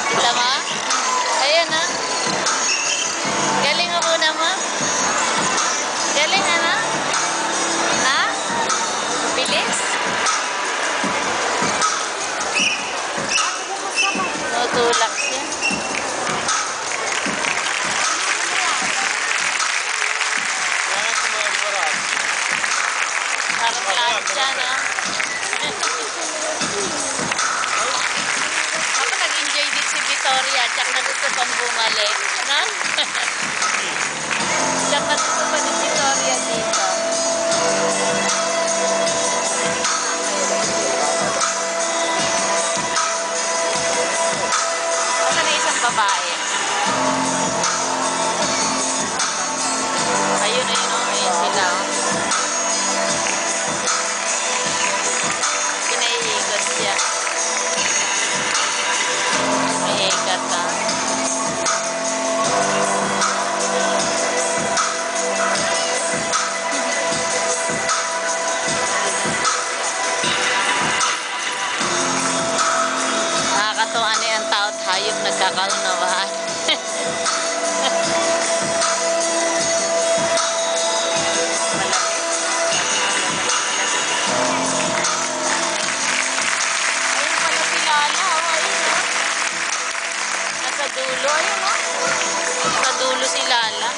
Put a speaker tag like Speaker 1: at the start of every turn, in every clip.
Speaker 1: Kita mo? Ayan na. Galing mo muna mo. Galing na. Ha? Bilis? Tutulak siya. Parang plancha, no? Ako nag-enjoy dito si Victoria, tsaka na gusto pang bumalik, no? Tsaka gusto pa ni Victoria dito. Asa na isang babae? Ayun, ayun sila, oh. Pinaiikot siya. Pinaiikot, ah. Nakakatuwa na yung tao at hayop nagkakaunawaan. Dulo, ayun o. Sa dulo si Lala.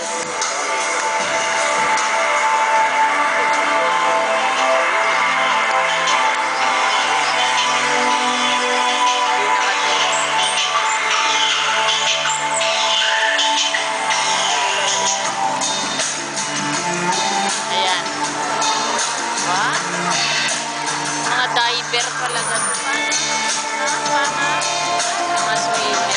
Speaker 1: Ayan. Wow. Mga diver pala sa mga swimmer.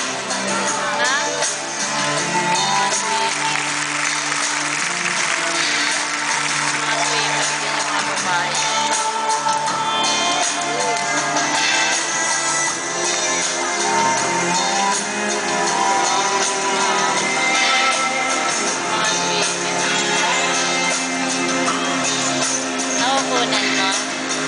Speaker 1: Naupunan mo.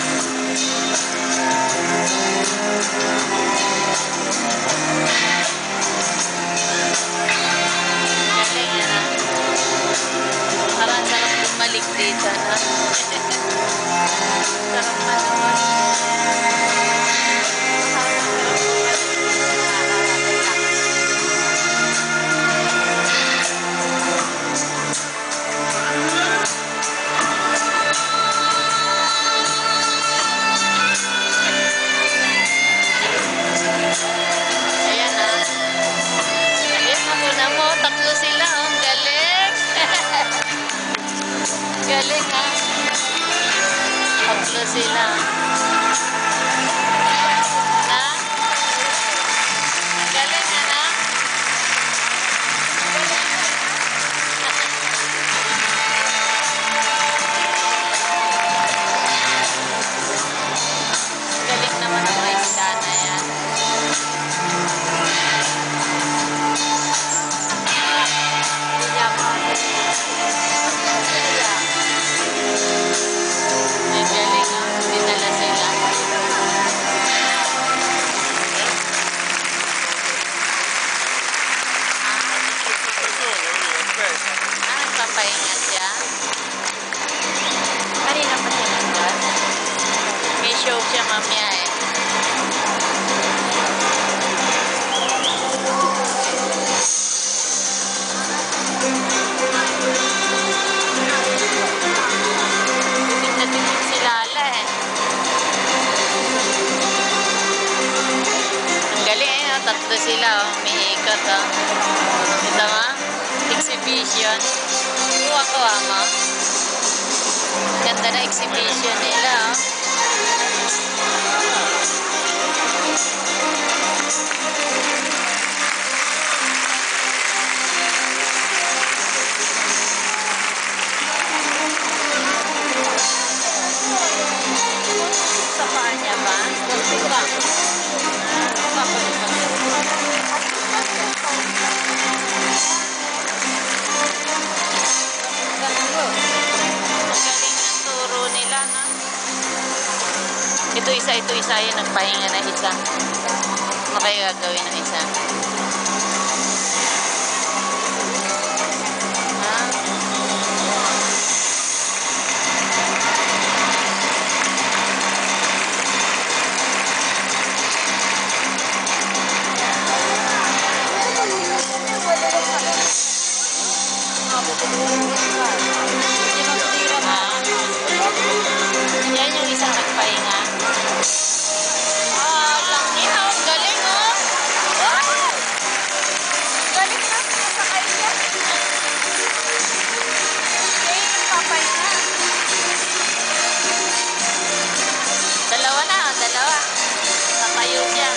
Speaker 1: Galing yan, ha? Parang sarap bumalik dito, no? Sarap manood. Tatlo sila, oh. Galing. Galing, ha? Tatlo sila. Na? Galing, ha, na? Galing naman ang may sana yan. May galing, oh. Dinala sila. Nagpapahinga siya. Kanina pa siya nandun. May show siya mamaya, eh. Tatlo sila, oh. Umiikot, oh. Ito mo? Exhibition. Kuha-kuha mo. Ganda na exhibition nila, oh. Sa paa niya ba? Ito isa yung nagpahinga na isa. Ano kayo gagawin ng isa? Yan yung isang nagpahinga. Laki oh. Galing oh.
Speaker 2: Galing na sakay niya. Okay, nagpapahinga.
Speaker 1: Dalawa na, dalawa. Natayo siya.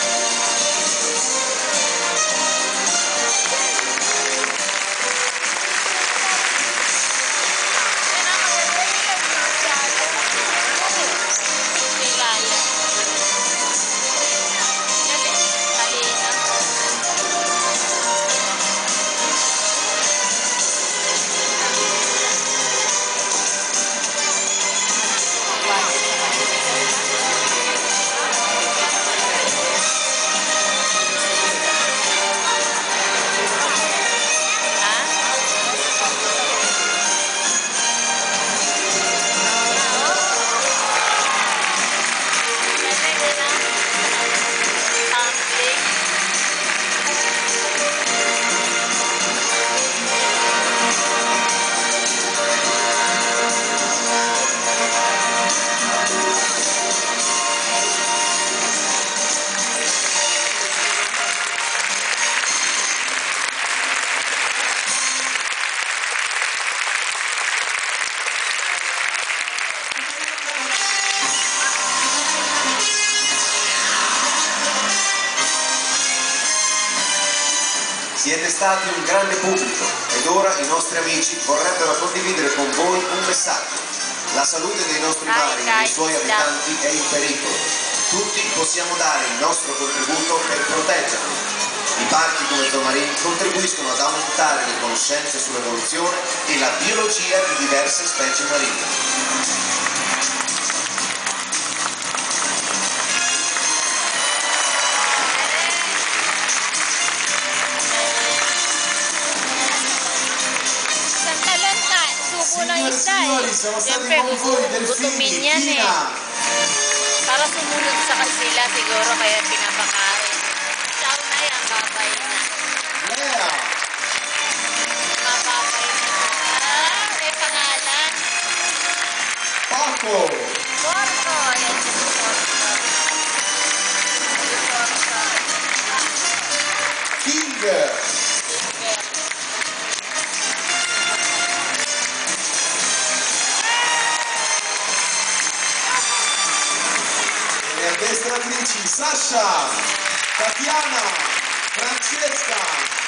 Speaker 3: Siete stati un grande pubblico ed ora i nostri amici vorrebbero condividere con voi un messaggio. La salute dei nostri mari e dei suoi abitanti è in pericolo. Tutti possiamo dare il nostro contributo per proteggerli. I parchi come Tomarin contribuiscono ad aumentare le conoscenze sull'evoluzione e la biologia di diverse specie marine.
Speaker 2: Siamo stati con voi, Delfini,
Speaker 1: yan eh.
Speaker 2: Tina.
Speaker 1: Para sumunod sa kanila siguro kaya pinapakain. Chow na yan, babay na.
Speaker 2: Yeah.
Speaker 1: Babay na. May pangalan.
Speaker 2: Paco.
Speaker 1: Porto. Ayan si Porto.
Speaker 2: King. Le addestratrici Sasha, Tatiana, Francesca.